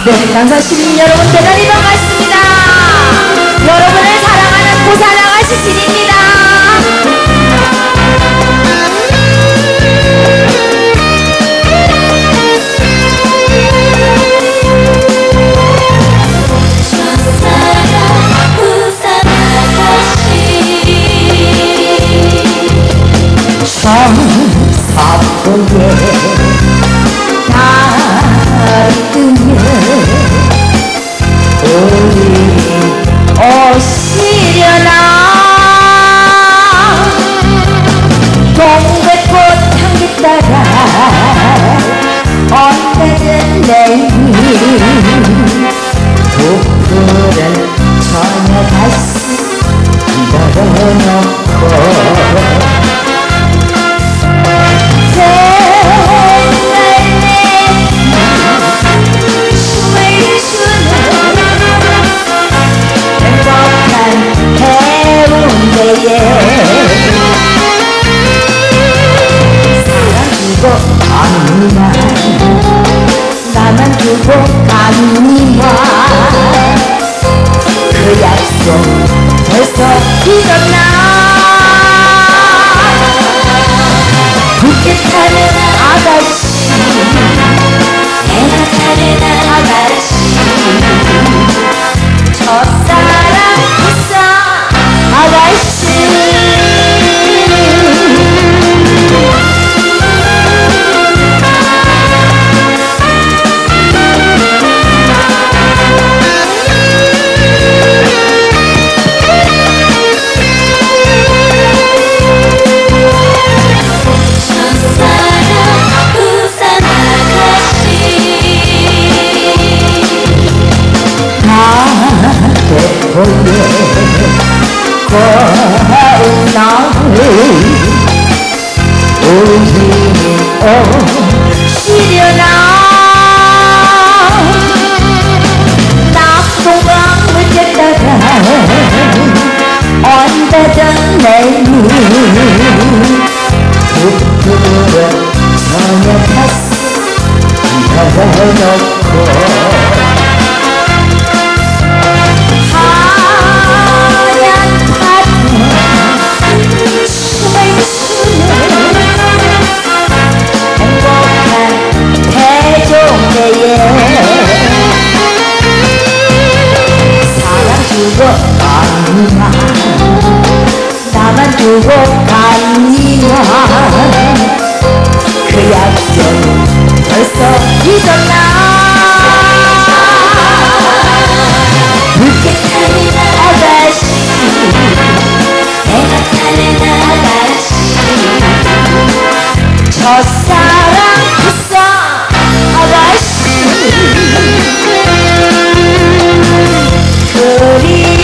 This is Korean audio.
네, 강사시민 여러분 대단히 반갑습니다. 여러분을 사랑하는 부산 아가씨 신입니다. 사포에 달이 뜨면 우리 오시려나 동백꽃 향기 따라 언제든 내일 부풀은 저녁 다시 널어놓고 아니나 나만 두고 가니와 그 약속 벌써 잊었나 굳게 타는 아가씨 내가 타는 아가씨 첫사랑 부산 아가씨 고마운 나를 우리는 오시려나 낙동강을 깼다가 언제든 내일 부풀은 저녁 다시 널어놓고 사랑 주고 가니만 나만 두고 가니만 그 약속 벌써 잊었나 늦게 타는 아가씨 내가 타는 아가씨 첫사랑 부산 아가씨 그리